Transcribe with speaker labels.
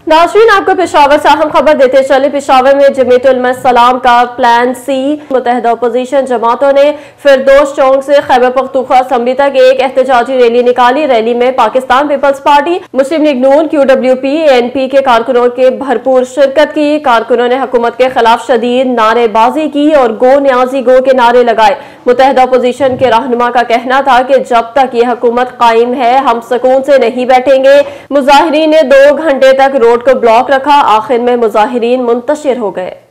Speaker 1: नाज़रीन, आपको पेशावर से अहम खबर देते चले। पेशावर में जमीयत उलमा इस्लाम का प्लान सी मुतहदा अपोजिशन जमातों ने फिरदौस चौक से खैबर पख्तूनख्वा असम्बली तक एक एहतजाजी रैली निकाली। रैली में Pakistan peoples party, Muslim League Noon, QWP, ANP के कारकुनों के भरपूर शिरकत की। कारकुनों ने हुकूमत के खिलाफ शदीद नारेबाजी की और गो न्याजी गो के नारे लगाए। मुतहदा अपोजिशन के रहनुमा का कहना था कि जब तक ये हुकूमत कायम है हम सुकून से नहीं बैठेंगे। मुजाहिरीन ने 2 घंटे तक रोड को ब्लॉक रखा। आखिर में मुजाहिरीन मुंतशिर हो गए।